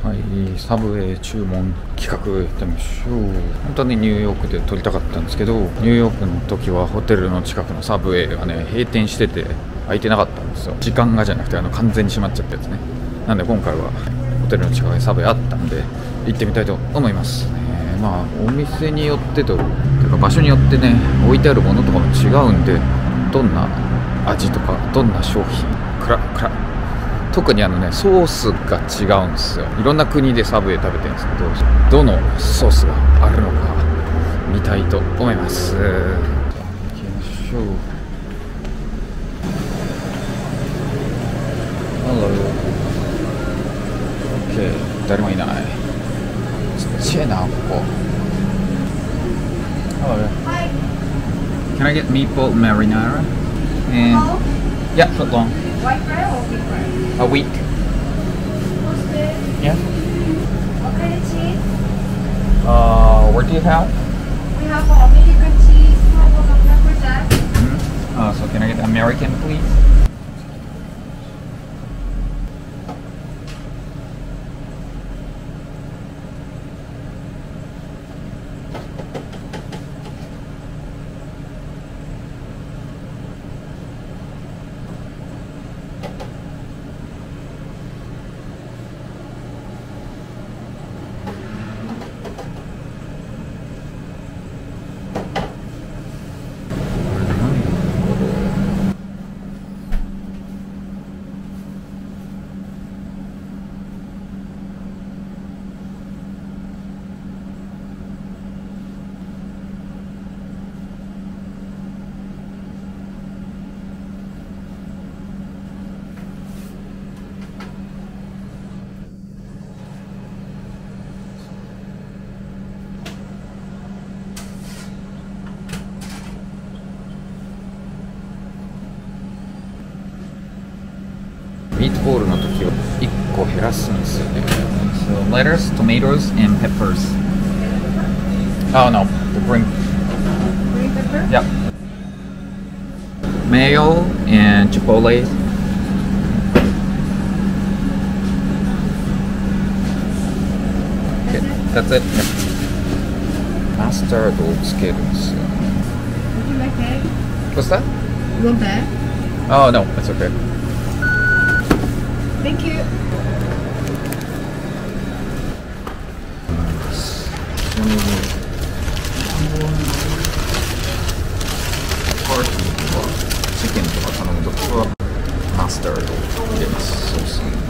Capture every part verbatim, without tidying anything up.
はい、サブウェイ注文企画やってみましょう。本当はねニューヨークで撮りたかったんですけど、ニューヨークの時はホテルの近くのサブウェイがね閉店してて空いてなかったんですよ。時間がじゃなくてあの完全に閉まっちゃったやつね。なんで今回はホテルの近くにサブウェイあったんで行ってみたいと思います、えー、まあお店によってというか場所によってね置いてあるものとかも違うんで、どんな味とかどんな商品クラクラ特にあのねソースが違うんですよ。いろんな国でサブウェイ食べてるんですけど、どのソースがあるのか見たいと思います。じゃあ行きましょう。 Hello。 OK、 誰もいない。ちっちゃいなここ。 Hello。 Can I get meatball marinara and yeah, foot long. White bread or wheat bread? A week. Toasted. Yeah. What kind of cheese? Uh, what do you have? We have American cheese, purple pepper jack. Mm-hmm. Uh, so can I get American, please? Meatball の時はいっこ減らすんですよね。So lettuce, tomatoes, and peppers. Oh no, the green. Green pepper? Yep. Mayo and chipotle. Okay, that's it. Yep. マスタードをつけるんですよ。 Would you like egg? What's that? You want that? Oh no, that's okay. Thank you. ちなみにパーティーとかチキンとか頼むときはマスタードを入れます。ソースに。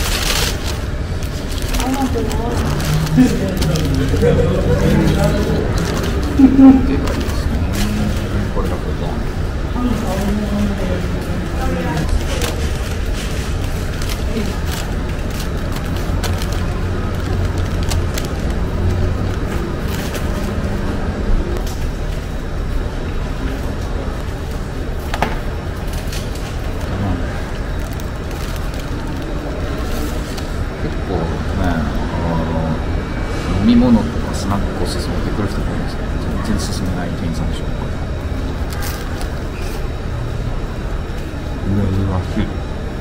でかいですね。これがボタン。飲み物とかスナックを勧めてくる人もいますけど、全然勧めない店員さんでしょう。これうわひる。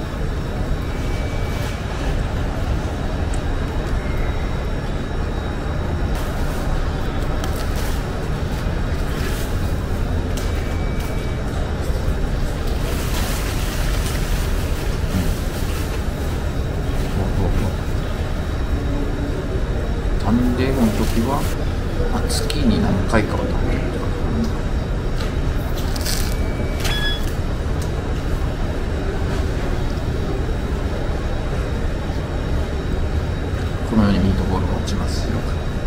サンデーの時は、まあ、月に何回かは食べるとか、このようにミートボールが落ちますよ。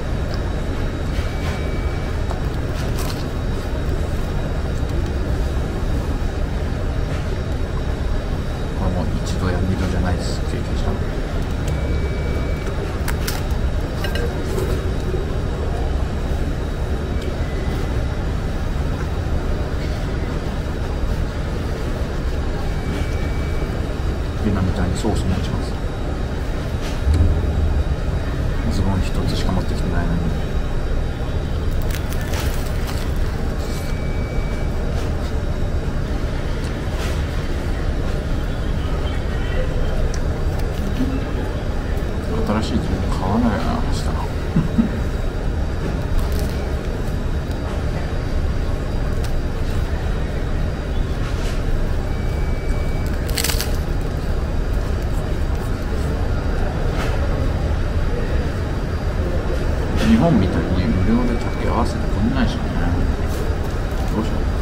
これもう一度や二度じゃないです。経験したの。今みたいにソースも落ちます。ズボン一つしか持ってきてないのに。新しいチーズ買わないよな明日日本みたいに無料で客合わせてくんないしね。どうしよう。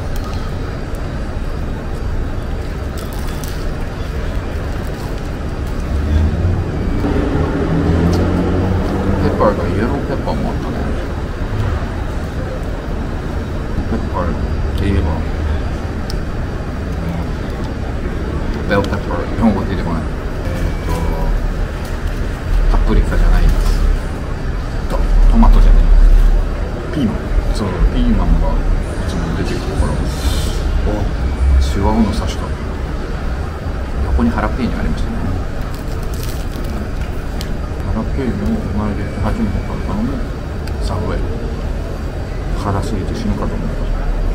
ペッパーがイエローペッパーもあったね。ペッパーって言えばベルペッパー、日本語出てこない。えっとパプリカじゃないです。ト, トマトじゃない。ピーマン。そう、ピーマンがいつも出てくるから、お、違うの刺した。横にハラペーニョありましたね。ハラペーニョを生まれて初めて食べたのもサブウェイ。辛すぎて死ぬかと思った。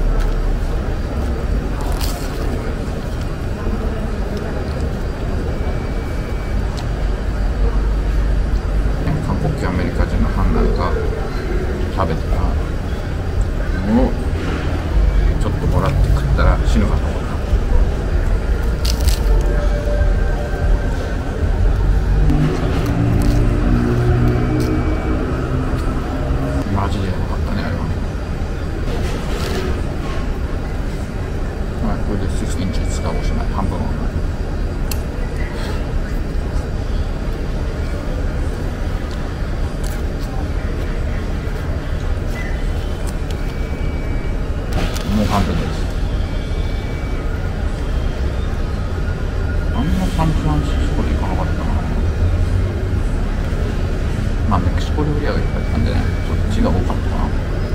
アメリカ人のハンナが食べてたものをちょっともらって食ったら死ぬかと思った。マジでやばかったねあれは。はい、これでじゅうインチ使おうしない。半分はもう半分です。あんまサンフランシスコで行かなかったな。まあメキシコ料理屋がいっぱいあったんでね、そっちが多かったかな。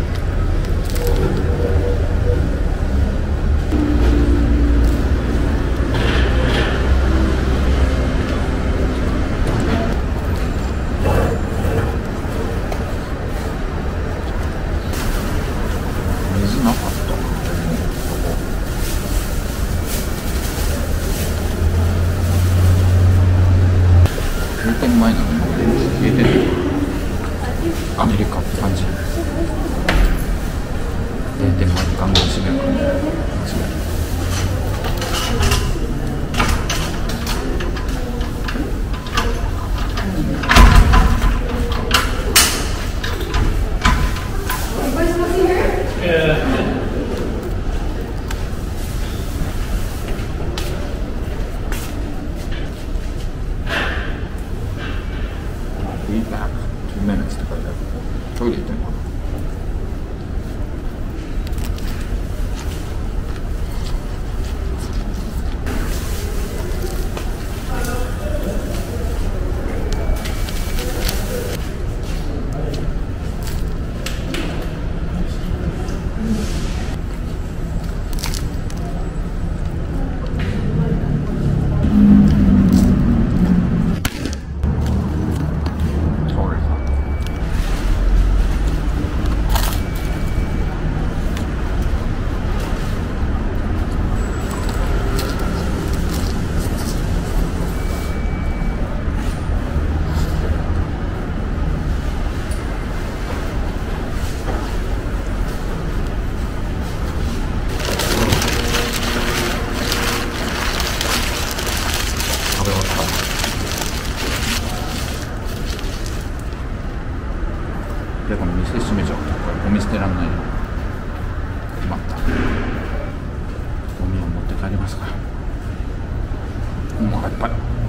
水なかったな。閉店前なのに閉店ってアメリカって感じ。閉店前にガンガン閉める感じ。Be back two minutes って書いてある。トイレ行ってんのかな。でこの店閉めちゃうとこれゴミ捨てらんないよ。困った。ゴミを持って帰りますから。もういっぱい。